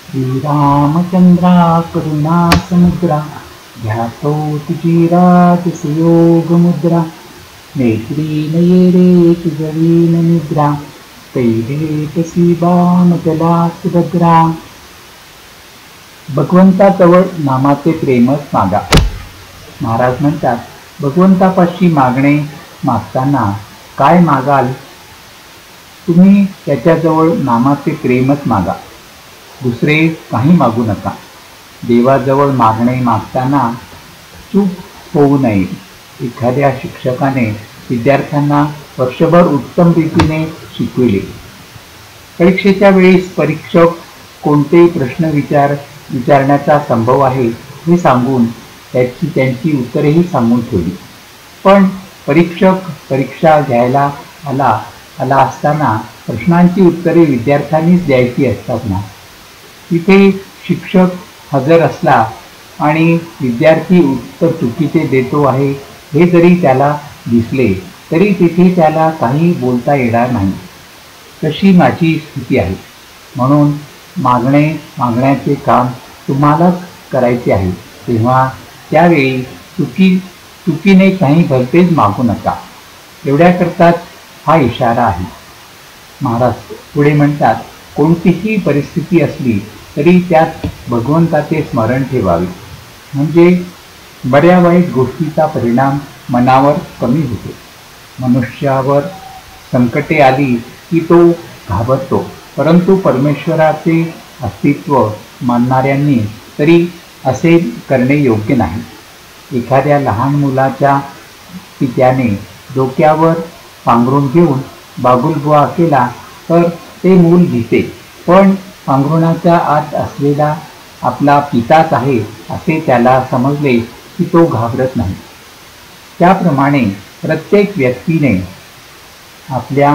श्रीरामचंद्रा करुणा समुद्रा ध्यातो तुझी राजस योग मुद्रा नेत्री नये रे तुझवीन निद्रा तैरे तसी बाण गला सुभद्रा. भगवंताजवळ नामाचे प्रेमच मागा. महाराज म्हणतात, भगवंतापाशी मागणे मागताना काय मागाल? तुम्ही त्याच्याजवळ नामाचे प्रेमच मागा, दुसरे काही मागू नका. देवाजवळ मागणे मागताना चूक होऊ नये. एखाद्या शिक्षकाने विद्यार्थ्यांना वर्षभर उत्तम रीतीने शिकविले. परीक्षेच्या वेळेस परीक्षक कोणते प्रश्न विचारण्याचा संभव आहे हे सांगून त्यांची उत्तरेही सांगून ठेवली. पण परीक्षक परीक्षा घ्यायला आला असताना प्रश्नांची उत्तरे विद्यार्थ्यांनीच द्यायची असतात ना. तिथे शिक्षक हजर असला आणि विद्यार्थी उत्तर चुकीचे देतो आहे हे जरी त्याला दिसले तरी तिथे त्याला काही बोलता येणार नाही. तशी माझी स्थिती आहे. म्हणून मागण्याचे काम तुम्हालाच करायचे आहे. तेव्हा त्यावेळी चुकीने काही भलतेच मागू नका. एवढ्याकरताच हा इशारा आहे. महाराज पुढे म्हणतात, कोणतीही परिस्थिती असली तरी त्यात भगवंताचे स्मरण ठेवावे, म्हणजे बऱ्या वाईट गोष्टीचा परिणाम मनावर कमी होतो. मनुष्यावर संकटे आली की तो घाबरतो, परंतु परमेश्वराचे अस्तित्व मानणाऱ्यांनी तरी असे करणे योग्य नाही. एखाद्या लहान मुलाच्या पित्याने डोक्यावर पांघरून घेऊन बागुलबुवा केला तर ते मूल भीते, पण पांघरुणाच्या आत असलेला आपला पिताच आहे असे त्याला समजले की तो घाबरत नाही. त्याप्रमाणे प्रत्येक व्यक्तीने आपल्या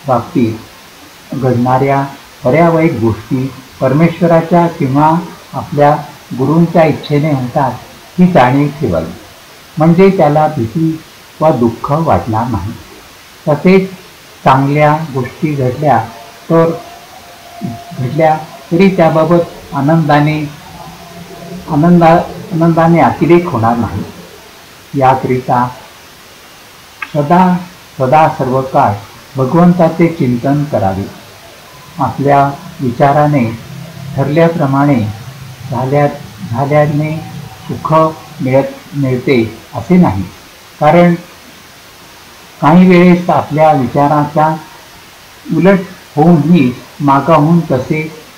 बाबतीत घडणाऱ्या बऱ्या वाईट गोष्टी परमेश्वराच्या किंवा आपल्या गुरूंच्या इच्छेने होतात ही जाणीव ठेवावी, म्हणजे त्याला भीती वा दुःख वाटणार नाही. तसेच चांगल्या गोष्टी घडल्या तरी त्याबाबत आनंदाने अतिरेक होणार नाही. याकरिता सदा सर्व काळ भगवंताचे चिंतन करावे. आपल्या विचाराने ठरल्याप्रमाणे झाल्याने सुख मिळते असे नाही. कारण काही वेळेस आपल्या विचाराच्या उलट होऊनही मागाहून तसे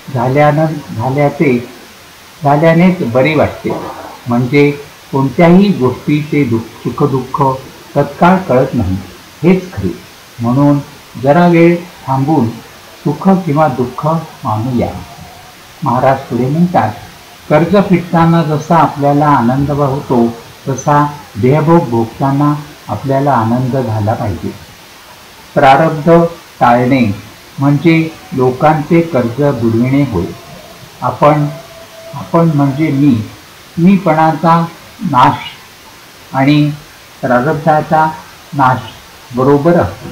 झाल्यानेच बरे वाटते. म्हणजे कोणत्याही गोष्टीचे सुखदुःख तत्काळ कळत नाही हेच खरे. म्हणून जरा वेळ थांबून सुख किंवा दुःख मानूया. महाराज पुढे म्हणतात, कर्ज फिटताना जसा आपल्याला आनंद होतो तसा देहभोग भोगताना आपल्याला आनंद झाला पाहिजे. प्रारब्ध टाळणे म्हणजे लोकांचे कर्ज बुडविणे होय. आपण म्हणजे मीपणाचा नाश आणि प्रारब्धाचा नाश बरोबर असतो.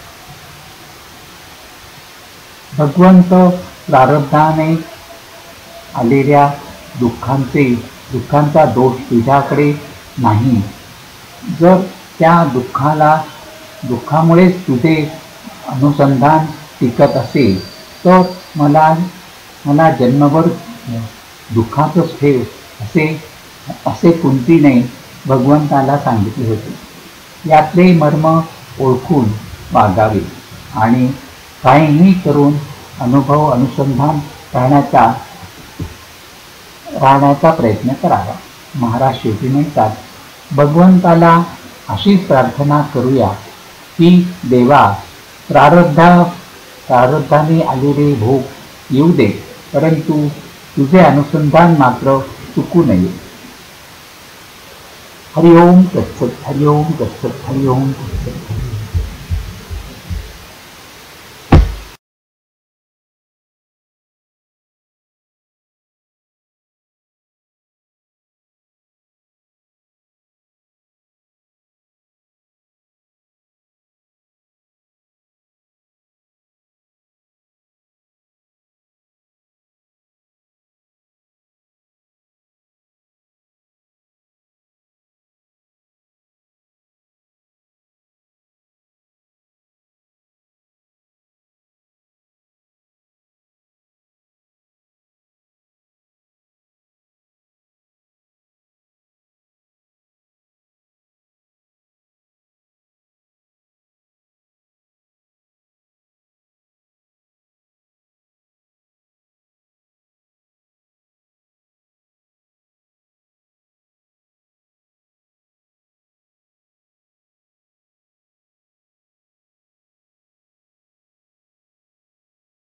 भगवंत प्रारब्धाने आलेल्या दुःखांचा दोष तुझ्याकडे नाही. जर त्या दुःखामुळेच तुझे अनुसंधान टिकत असेल तर मला जन्मभर दुःखातच ठेव असे कुंतीने भगवंताला सांगितले होते. यातले मर्म ओळखून वागावे आणि काहीही करून अनुसंधान राहण्याचा प्रयत्न करावा. महाराज शेवटी म्हणतात, भगवंताला अशीच प्रार्थना करूया की देवा, प्रारब्धाने आलेले भोग येऊ दे, परंतु तुझे अनुसंधान मात्र चुकू नये. हरिओम तत्सत, हरिओम तत्सत, हरिओम तत्सत.